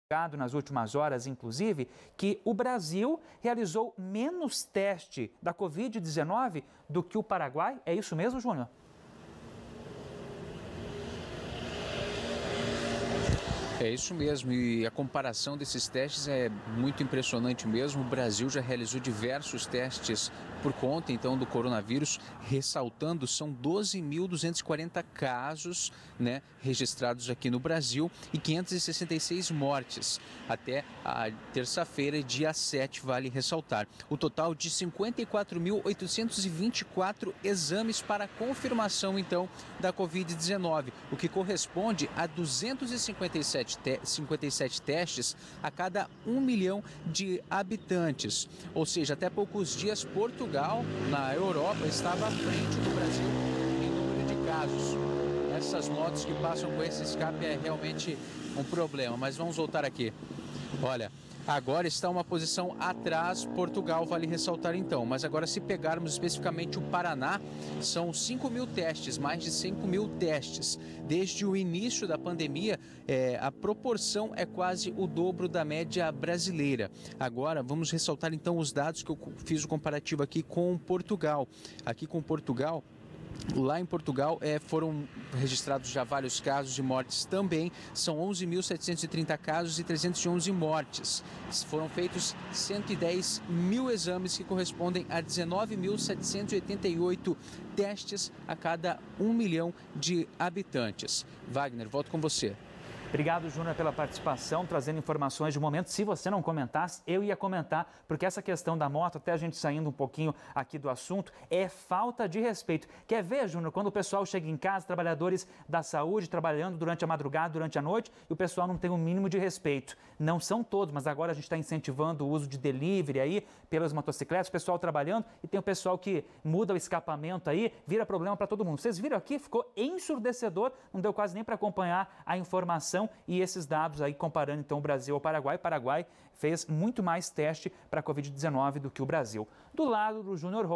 nas últimas horas, inclusive, que o Brasil realizou menos teste da Covid-19 do que o Paraguai. É isso mesmo, Júnior? É isso mesmo, e a comparação desses testes é muito impressionante mesmo. O Brasil já realizou diversos testes por conta, então, do coronavírus, ressaltando, são 12.240 casos, né, registrados aqui no Brasil e 566 mortes até a terça-feira, dia 7, vale ressaltar. O total de 54.824 exames para confirmação, então, da Covid-19, o que corresponde a 257 testes a cada 1 milhão de habitantes. Ou seja, até poucos dias, Portugal, na Europa, estava à frente do Brasil em número de casos. Essas motos que passam com esse escape é realmente um problema, mas vamos voltar aqui. Olha, agora está uma posição atrás Portugal, vale ressaltar então. Mas agora, se pegarmos especificamente o Paraná, são 5.000 testes, mais de 5.000 testes. Desde o início da pandemia, a proporção é quase o dobro da média brasileira. Agora, vamos ressaltar então os dados que eu fiz o comparativo aqui com Portugal. Lá em Portugal foram registrados já vários casos de mortes também, são 11.730 casos e 311 mortes. Foram feitos 110 mil exames, que correspondem a 19.788 testes a cada 1 milhão de habitantes. Wagner, volto com você. Obrigado, Júnior, pela participação, trazendo informações de momento. Se você não comentasse, eu ia comentar, porque essa questão da moto, até a gente saindo um pouquinho aqui do assunto, é falta de respeito. Quer ver, Júnior, quando o pessoal chega em casa, trabalhadores da saúde, trabalhando durante a madrugada, durante a noite, e o pessoal não tem um mínimo de respeito. Não são todos, mas agora a gente está incentivando o uso de delivery aí, pelas motocicletas, o pessoal trabalhando, e tem o pessoal que muda o escapamento aí, vira problema para todo mundo. Vocês viram aqui? Ficou ensurdecedor, não deu quase nem para acompanhar a informação. E esses dados aí comparando então o Brasil ao Paraguai. O Paraguai fez muito mais teste para a Covid-19 do que o Brasil. Do lado do Júnior